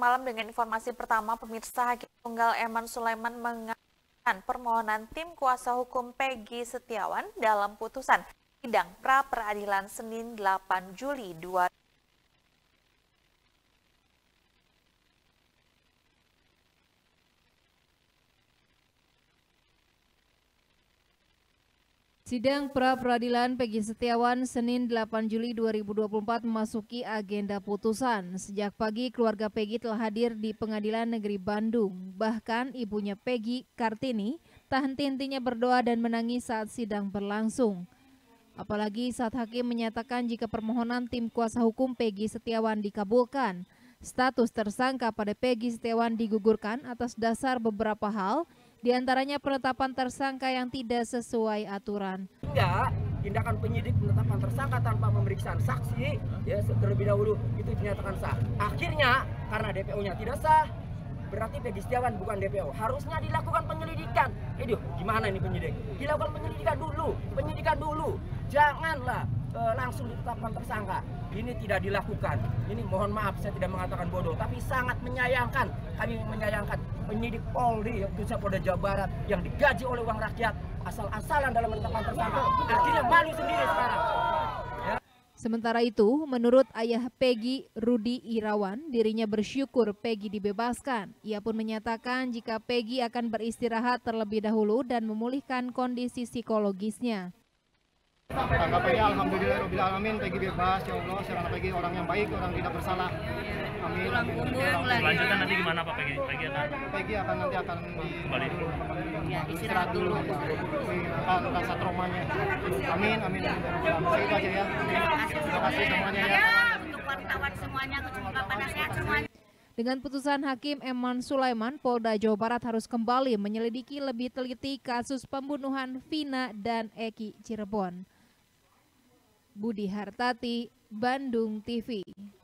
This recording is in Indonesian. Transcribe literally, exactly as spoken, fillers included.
malam dengan informasi pertama, pemirsa. Hakim Tunggal Eman Sulaiman mengabulkan permohonan tim kuasa hukum Peggy Setiawan dalam putusan sidang pra peradilan Senin delapan Juli dua ribu dua puluh empat. Sidang pra-peradilan Peggy Setiawan Senin delapan Juli dua ribu dua puluh empat memasuki agenda putusan. Sejak pagi keluarga Peggy telah hadir di Pengadilan Negeri Bandung. Bahkan ibunya Peggy, Kartini, tak henti-hentinya berdoa dan menangis saat sidang berlangsung. Apalagi saat hakim menyatakan jika permohonan tim kuasa hukum Peggy Setiawan dikabulkan, status tersangka pada Peggy Setiawan digugurkan atas dasar beberapa hal, di antaranya penetapan tersangka yang tidak sesuai aturan. Enggak, tindakan penyidik penetapan tersangka tanpa pemeriksaan saksi ya terlebih dahulu itu dinyatakan sah. Akhirnya karena D P O-nya tidak sah, berarti Peggy Setiawan bukan D P O. Harusnya dilakukan penyelidikan. Aduh, gimana ini penyidik? Dilakukan penyelidikan dulu, penyidikan dulu. Janganlah e, langsung ditetapkan tersangka. Ini tidak dilakukan. Ini mohon maaf, saya tidak mengatakan bodoh, tapi sangat menyayangkan. Kami menyayangkan penyidik Polri, khususnya Polda Jawa Barat, yang digaji oleh uang rakyat, asal-asalan dalam menetapkan tersangka. Akhirnya malu sendiri sekarang. Ya. Sementara itu, menurut ayah Peggy, Rudi Irawan, dirinya bersyukur Peggy dibebaskan. Ia pun menyatakan jika Peggy akan beristirahat terlebih dahulu dan memulihkan kondisi psikologisnya. Tanggapannya alhamdulillah rabbil alamin, Peggy bebas ya Allah, karena Peggy orang yang baik, orang tidak bersalah. Amin. Selanjutnya nanti gimana Pak Peggy? Peggy akan Peggy akan nanti akan di, kembali dulu. Ya, istirahat dulu. Akan rasa traumanya. Amin, amin. Saya itu aja ya. Terima kasih semuanya ya. Untuk wartawan semuanya, semoga pada sehat semuanya. Dengan putusan Hakim Eman Sulaiman, Polda Jawa Barat harus kembali menyelidiki lebih teliti kasus pembunuhan Vina dan Eki Cirebon. Budi Hartati, Bandung T V.